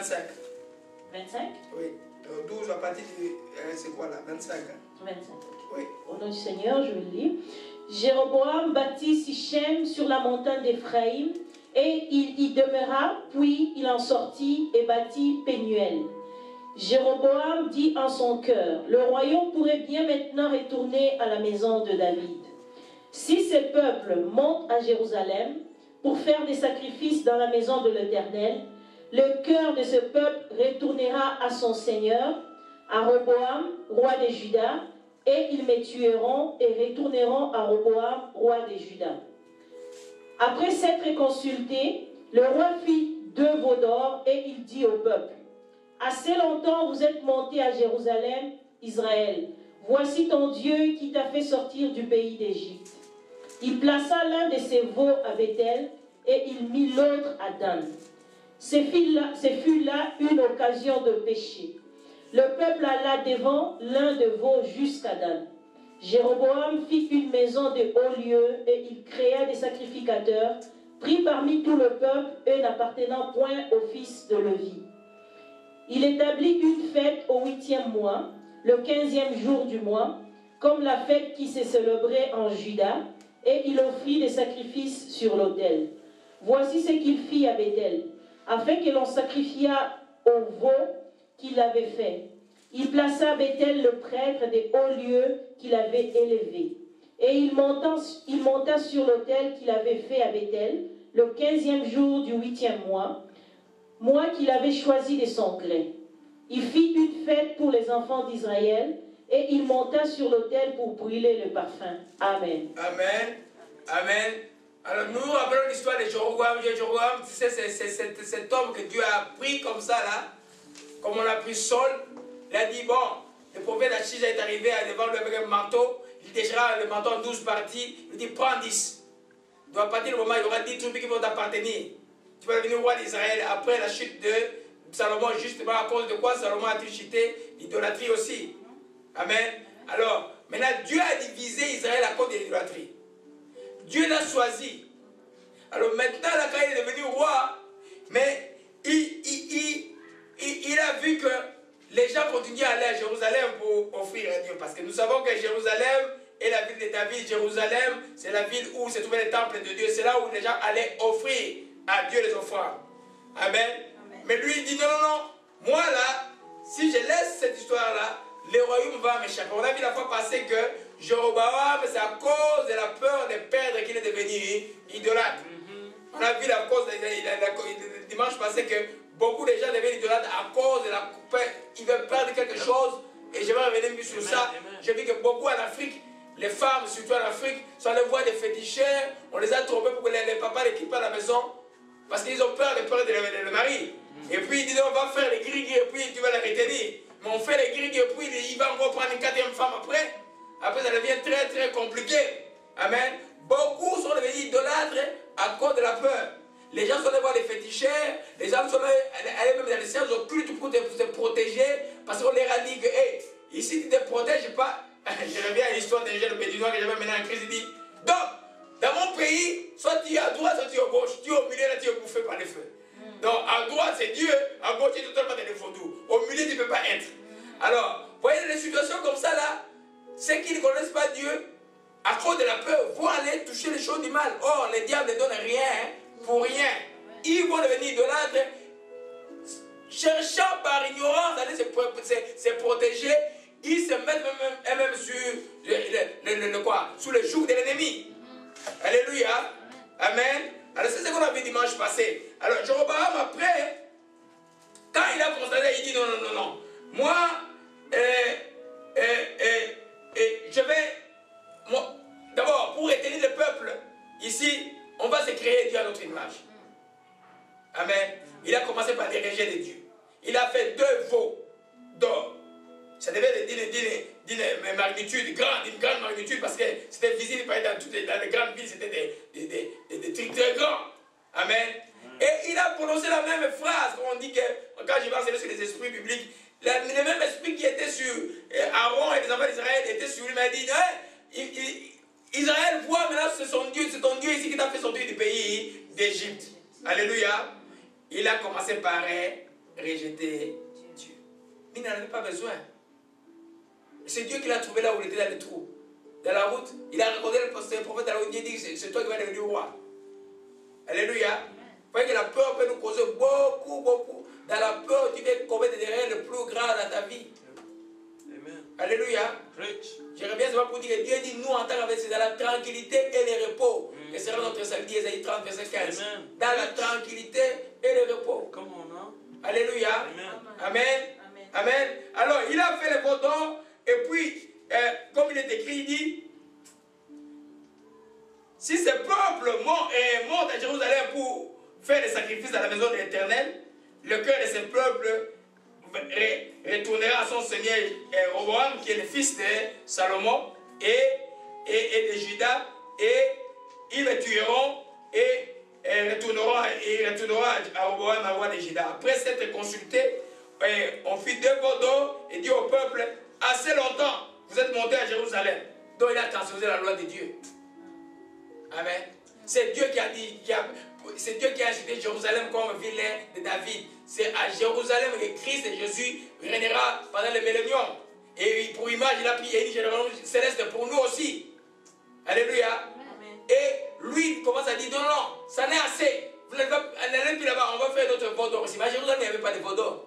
25. 25? Oui. 12 à partir de... c'est quoi là? 25. 25. Oui. Au nom du Seigneur, je vais le lire. Jéroboam bâtit Sichem sur la montagne d'Éphraïm, et il y demeura, puis il en sortit et bâtit Pénuel. Jéroboam dit en son cœur, le royaume pourrait bien maintenant retourner à la maison de David. Si ce peuple monte à Jérusalem pour faire des sacrifices dans la maison de l'Éternel, le cœur de ce peuple retournera à son Seigneur, à Roboam, roi de Juda, et ils me tueront et retourneront à Roboam, roi de Juda. Après s'être consulté, le roi fit 2 veaux d'or et il dit au peuple, assez longtemps vous êtes monté à Jérusalem, Israël. Voici ton Dieu qui t'a fait sortir du pays d'Égypte. Il plaça l'un de ses veaux à Bethel et il mit l'autre à Dan. Ce fut là une occasion de péché. Le peuple alla devant l'un de veaux jusqu'à Dan. Jéroboam fit une maison de haut lieu et il créa des sacrificateurs pris parmi tout le peuple et n'appartenant point au fils de Lévi. Il établit une fête au 8e mois, le 15e jour du mois, comme la fête qui se célébrait en Juda, et il offrit des sacrifices sur l'autel. Voici ce qu'il fit à Bethel, afin que l'on sacrifiât au veau qu'il avait fait. Il plaça à Bethel le prêtre des hauts lieux qu'il avait élevé. Et il monta sur l'autel qu'il avait fait à Bethel, le 15e jour du 8e mois qu'il avait choisi de son gré. Il fit une fête pour les enfants d'Israël, et il monta sur l'autel pour brûler le parfum. Amen. Amen. Amen. Alors nous rappelons l'histoire de Jéroboam. Jéroboam, tu sais, c'est cet homme que Dieu a pris comme ça là, comme on a pris Saul. Il a dit, bon, le prophète Achija est arrivé devant lui avec un manteau. Il déchira le manteau en 12 parties. Il dit, prends 10. Donc à partir du moment où il y aura 10 tribus qui vont t'appartenir, tu vas devenir roi d'Israël. Après la chute de Salomon, justement à cause de quoi Salomon a chuté? L'idolâtrie aussi. Amen. Alors, maintenant Dieu a divisé Israël à cause de l'idolâtrie. Dieu l'a choisi. Alors maintenant, là, quand il est devenu roi, mais il a vu que les gens continuaient à aller à Jérusalem pour offrir à Dieu. Parce que nous savons que Jérusalem est la ville de David. Jérusalem, c'est la ville où se trouvait le temple de Dieu. C'est là où les gens allaient offrir à Dieu les offrandes. Amen. Amen. Mais lui, il dit non, non, non. Moi, là, si je laisse cette histoire-là, le royaume va m'échapper. On a vu la fois passée que Jéroboam, c'est à cause de la peur de perdre qu'il est devenu idolâtre. On a vu la cause, le dimanche passé, que beaucoup de gens deviennent idolâtres à cause de la peur. Ils veulent perdre quelque chose. Et je vais revenir sur ça. J'ai vu que beaucoup en Afrique, les femmes, surtout en Afrique, sont allées voir des féticheurs. On les a trompés pour que les papas les quittent à la maison. Parce qu'ils ont peur de perdre le mari. Et puis ils disent, on va faire les gris et puis tu vas les retenir. Mais on fait les gris et puis il va encore prendre une 4e femme après. Après ça devient très très compliqué. Amen. Beaucoup sont devenus idolâtres à cause de la peur. Les gens sont allés voir les féticheurs, les gens sont allés même dans les séances occultes pour se protéger. Parce qu'on leur a dit que, hey, ici tu ne te protèges pas. Je reviens à l'histoire d'un jeune bédouin que j'avais mené en crise. Il dit, donc, dans mon pays, soit tu es à droite, soit tu es à gauche. Tu es au milieu, là tu es bouffé par les feux. Donc à droite c'est Dieu, à gauche tu es totalement dans les vaudous. Au milieu tu ne peux pas être. Alors, vous voyez des situations comme ça là, ceux qui ne connaissent pas Dieu, à cause de la peur, vont aller toucher les choses du mal. Or, les diables ne donnent rien pour rien. Ils vont devenir idolâtres, cherchant par ignorance d'aller se protéger. Ils se mettent même sous le joug de l'ennemi. Alléluia. Amen. Alors c'est ce qu'on a vu dimanche passé. Alors Jéroboam après, quand il a constaté, il dit non, non, non, non. Moi, je vais, d'abord, pour retenir le peuple, ici, on va se créer Dieu à notre image. Amen. Il a commencé par diriger les dieux. Il a fait 2 veaux d'or. Ça devait être d'une magnitude, une grande magnitude, parce que c'était visible dans toutes les grandes villes, c'était des trucs très grands. Amen. Et il a prononcé la même phrase, on dit que, quand je vais enseigner sur les esprits bibliques, le même esprit qui était sur Aaron et les enfants d'Israël était sur lui, il m'a dit, Israël, vois maintenant, c'est ton Dieu ici qui t'a fait sortir du pays d'Égypte. Alléluia. Il a commencé par rejeté Dieu. Il n'en avait pas besoin. C'est Dieu qui l'a trouvé là où il était dans le trou. Dans la route, il a rencontré le prophète dans la route, il a dit c'est toi qui vas devenir roi. Alléluia. Vous voyez que la peur peut nous causer beaucoup, beaucoup. Dans la peur, tu peux commettre des erreurs les plus graves dans ta vie. Amen. Alléluia. J'aimerais bien savoir pour dire que Dieu dit nous en tant qu'avec dans la tranquillité et le repos. Et c'est notre samedi, Ésaïe 30, verset 15. Amen. Dans la tranquillité et le repos. Come on now. Alléluia. Amen. Amen. Amen. Alors, il a fait le veau d'or. Et puis, comme il est écrit, il dit, si ce peuple monte à Jérusalem pour faire des sacrifices à la maison de l'Éternel, le cœur de ce peuple retournera à son seigneur Roboam, qui est le fils de Salomon et de Juda, et ils le tueront et retourneront à Roboam, roi de Juda. Après s'être consulté, on fit 2 veaux d'or et dit au peuple, assez longtemps, vous êtes montés à Jérusalem. Donc il a transposé la loi de Dieu. Amen. C'est Dieu qui a dit, c'est Dieu qui a ajouté Jérusalem comme ville de David. C'est à Jérusalem que Christ et Jésus régnera pendant le millénium. Et pour image, il a pris une génération céleste pour nous aussi. Alléluia. Amen. Et lui, il commence à dire, non, non, ça n'est assez. Vous n'allez plus là-bas, on va faire d'autres veaux d'or aussi. Mais à Jérusalem, il n'y avait pas de veaux d'or.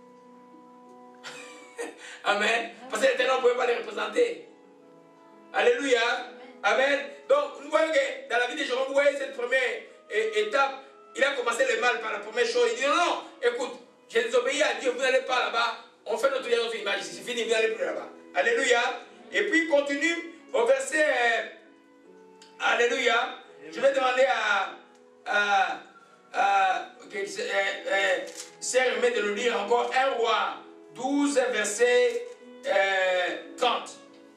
Amen. Parce que l'Éternel ne pouvait pas les représenter. Alléluia. Amen. Donc, nous voyons que dans la vie de Jérôme, vous voyez cette première étape, il a commencé le mal par la première chose. Il dit, non, non, écoute, j'ai désobéi à Dieu, vous n'allez pas là-bas, on fait notre image ici, c'est fini, vous n'allez plus là-bas. Alléluia. Et puis, il continue au verset, Alléluia. Je vais demander Sœur Aimée de le lire encore, 1 Roi 12, verset 30.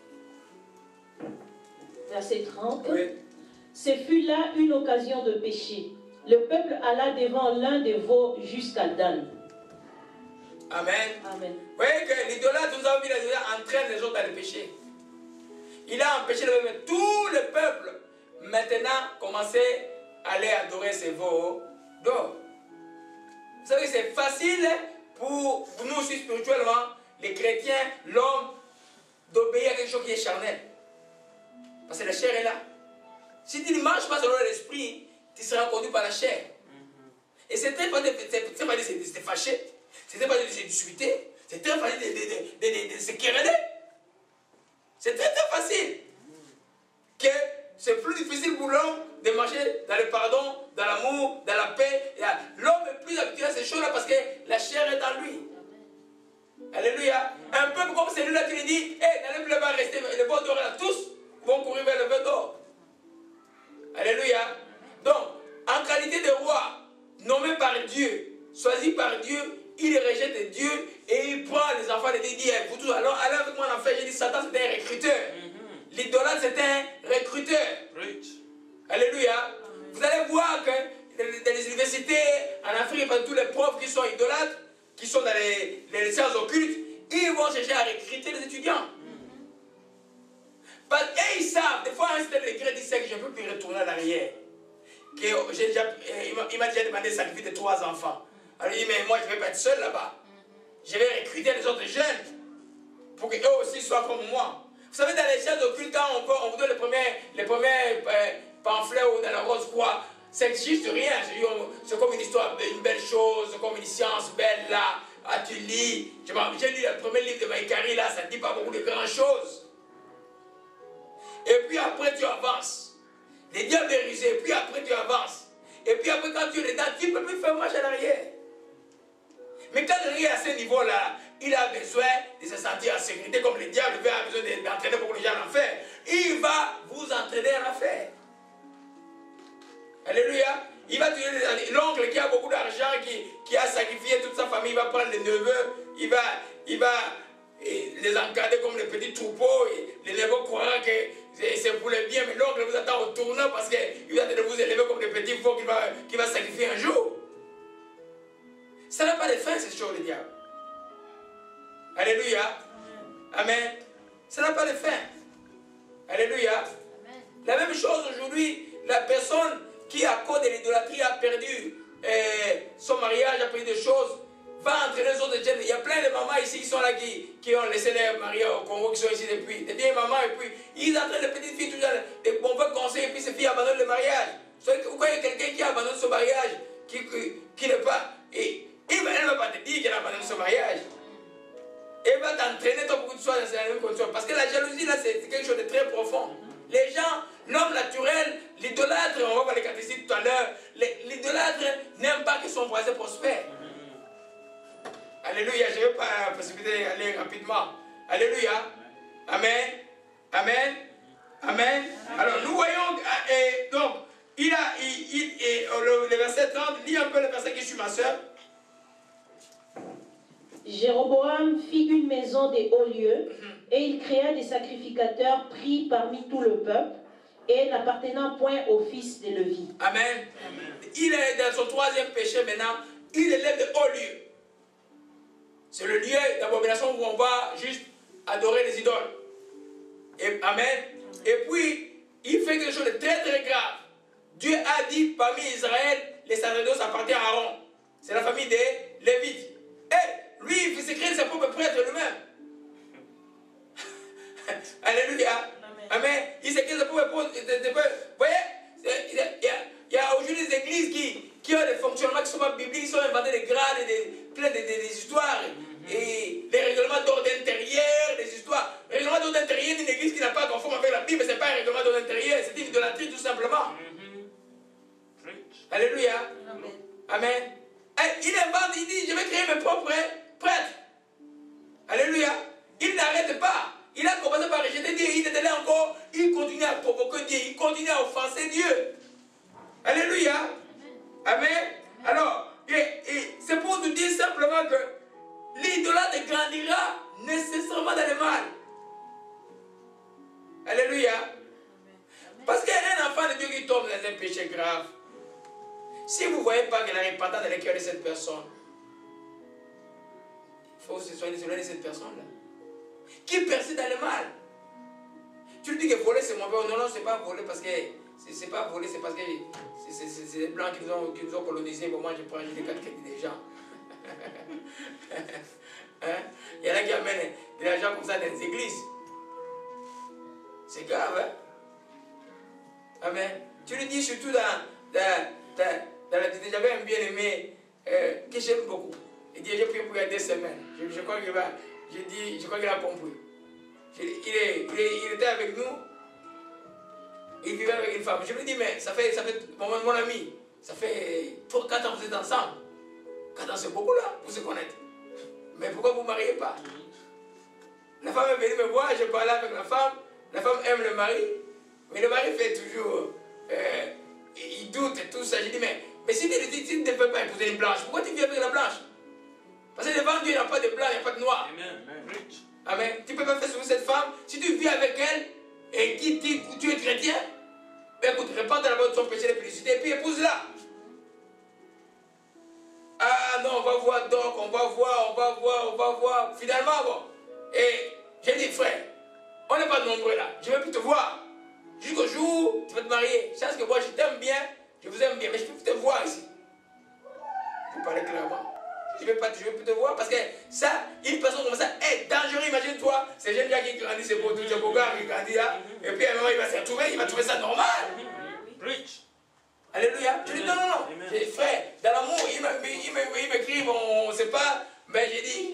Verset 30. Oui. Ce fut là une occasion de péché. Le peuple alla devant l'un des veaux jusqu'à Dan. Amen. Amen. Vous voyez que l'idolâtre, nous avons vu l'idolâtre entraîne les autres dans le péché. Il a empêché le peuple. Tout le peuple maintenant commençait à aller adorer ces veaux d'or. Vous savez que c'est facile pour nous aussi spirituellement, les chrétiens, l'homme, d'obéir à quelque chose qui est charnel. Parce que la chair est là. Si tu ne marches pas selon l'esprit, tu seras conduit par la chair. Et c'est très facile de se fâcher, c'est très facile de se discuter, c'est très facile de se quereller. C'est très très facile. Que c'est plus difficile pour l'homme de marcher dans le pardon, dans l'amour, dans la paix. L'homme est plus habitué à ces choses-là parce que la chair est en lui. Alléluia. Un peu comme celui-là qui lui dit, hey, n'allez plus là-bas rester, le veau d'or là, tous vont courir vers le veau d'or. Alléluia. Donc, en qualité de roi, nommé par Dieu, choisi par Dieu, il rejette Dieu et il prend les enfants de Dieu et dit, vous tous, alors allez avec moi en enfer. J'ai dit, Satan c'était un recruteur. L'idolâtre c'était un recruteur. Alléluia. Vous allez voir que dans les universités en Afrique, tous les profs qui sont idolâtres, qui sont dans les sciences occultes, ils vont chercher à recruter les étudiants. Et ils savent, des fois, un certain degré, il sait que je ne peux plus retourner en arrière. Il m'a déjà demandé de sacrifier de 3 enfants. Alors il dit, mais moi je ne vais pas être seul là-bas. Je vais recruter les autres jeunes pour qu'eux aussi soient comme moi. Vous savez, dans les sciences occultes, quand on vous donne les premiers pamphlets ou dans la rose croix, ça n'existe rien. C'est comme une histoire, une belle chose, comme une science belle là. Ah, tu lis. J'ai lu le premier livre de Maïkari là, ça ne dit pas beaucoup de grandes choses. Et puis après tu avances. Les diables est rusé, et puis après tu avances. Et puis après quand tu es dedans, tu ne peux plus faire marche en arrière. Mais quand il est à ce niveau-là, il a besoin de se sentir en sécurité, comme le diable a besoin d'entraîner beaucoup de gens en enfer. Il va vous entraîner en enfer. Alléluia. Il va tuer l'oncle qui a beaucoup d'argent, qui a sacrifié toute sa famille, il va prendre les neveux, il va les encadrer comme les petits troupeaux. Les neveux croiront que c'est pour le bien, mais l'oncle vous attend au tournant parce qu'il va de vous élever comme des petits veaux qu'il va sacrifier un jour. Ça n'a pas de fin, cette chose, le diable. Alléluia. Amen. Ça n'a pas de fin. Alléluia. Amen. La même chose aujourd'hui, la personne qui, à cause de l'idolâtrie, a perdu son mariage, a perdu des choses. va entraîner les autres jeunes. Il y a plein de mamans ici qui sont là, qui ont laissé les maris au Congo, qui sont ici depuis. Des vieilles mamans, et puis ils entraînent les petites filles, toujours des bons conseils, et puis ces filles abandonnent le mariage. Vous voyez quelqu'un qui abandonne son mariage, qui n'est pas. Et elle ne va pas te dire qu'elle abandonne son mariage. Elle va t'entraîner toi pour que tu sois dans la même condition. Parce que la jalousie, là, c'est quelque chose de très profond. Les gens, l'homme naturel, l'idolâtre, on va voir les catéchistes tout à l'heure, l'idolâtre n'aime pas que son voisin prospère. Alléluia, je ne vais pas précipiter aller rapidement. Alléluia. Amen. Amen. Amen. Alors nous voyons, donc, le verset 30, lis un peu le verset qui suit ma soeur. Jéroboam fit une maison des hauts lieux, et il créa des sacrificateurs pris parmi tout le peuple, et n'appartenant point aux fils de Lévi. Amen. Il est dans son troisième péché maintenant, il élève de hauts lieux. C'est le lieu d'abomination où on va juste adorer les idoles. Et, amen. Et puis, il fait quelque chose de très très grave. Dieu a dit parmi Israël, les sacerdoces appartiennent à Aaron. C'est la famille des Lévites. Et lui, il s'est créé ses propres prêtres lui-même. Alléluia. Amen. Il s'est créé ses propres prêtres. Vous voyez, il y a aujourd'hui des églises qui ont des fonctionnements qui ne sont pas bibliques, qui sont inventés des grades, plein des histoires. Et les règlements d'ordre intérieur, des histoires. Le règlement d'ordre intérieur d'une église qui n'a pas conforme avec la Bible, ce n'est pas un règlement d'ordre intérieur, c'est une idolâtrie tout simplement. Alléluia. Amen. Il invente, il dit, je vais créer mes propres prêtres. Alléluia. Il n'arrête pas. Il a commencé par rejeter Dieu, il était là encore, il continue à provoquer Dieu, il continue à offenser Dieu. Alléluia. Amen. Alors, c'est pour nous dire simplement que l'idolâtre grandira nécessairement dans le mal. Alléluia. Parce qu'un enfant de Dieu qui tombe dans un péché grave, si vous ne voyez pas qu'il y a la repentance dans le cœur de cette personne, il faut se soigner de cette personne-là. Qui persiste dans le mal. Tu lui dis que voler c'est mauvais. Non, non, c'est pas voler parce que c'est pas voler, c'est parce que c'est les blancs qui nous ont colonisés. Bon, moi je prends les quatre des gens. Hein? Il y en a qui amènent de l'argent comme ça dans les églises. C'est grave, hein? Amen. Tu lui dis surtout dans la tête, j'avais un bien-aimé que j'aime beaucoup. Il dit, j'ai prié pour il y a 2 semaines. Je crois qu'il va. Je crois qu'il a compris. Il était avec nous. Il vivait avec une femme. Je lui dis, mais ça fait mon ami, ça fait 4 ans que vous êtes ensemble. 4 ans, c'est beaucoup là, pour se connaître. Mais pourquoi vous ne mariez pas? La femme est venue me voir, je parlais avec la femme aime le mari, mais le mari fait toujours, il doute et tout ça. Je dis, mais si tu ne peux pas épouser une blanche, pourquoi tu vis avec la blanche? Parce que devant Dieu, il n'y a pas de blanc, il n'y a pas de noir. Amen. Tu ne peux pas faire sur cette femme. Si tu vis avec elle et tu es chrétien, ben écoute, répands d'abord ton péché de publicité et puis épouse-la. Ah non, on va voir donc, on va voir. Finalement, bon. Et j'ai dit, frère, on n'est pas nombreux là. Je ne veux plus te voir. Jusqu'au jour où tu vas te marier. Je pense que moi, je t'aime bien, je vous aime bien, mais je ne peux plus te voir ici. Vous parlez clairement. Je ne veux plus te voir parce que ça, une personne comme ça est dangereuse. Imagine-toi, ces jeunes gens qui grandissent, ces beaux gars qui grandissent là, et puis à un moment il va se retrouver, il va trouver ça normal. Alléluia. Je dis non. J'ai dit, frère, dans l'amour, il m'écrit, bon, on ne sait pas, mais j'ai dit,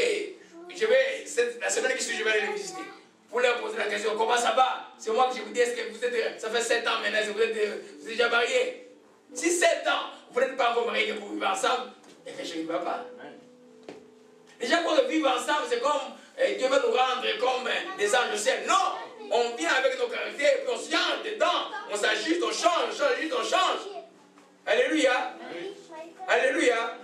la semaine qui suit, je vais aller les visiter. Pour leur poser la question, comment ça va? C'est moi que je vous dis, est-ce que vous êtes, ça fait 7 ans maintenant, vous êtes déjà mariés? Si 7 ans, vous n'êtes pas encore mariés, que vous vivez ensemble, il y a quelque chose qui ne va pas. Déjà, quand on vit ensemble, c'est comme Dieu va nous rendre comme des anges au ciel. Non, on vient avec nos caractères, et puis on se change dedans, on s'ajuste, on change. Alléluia. Alléluia.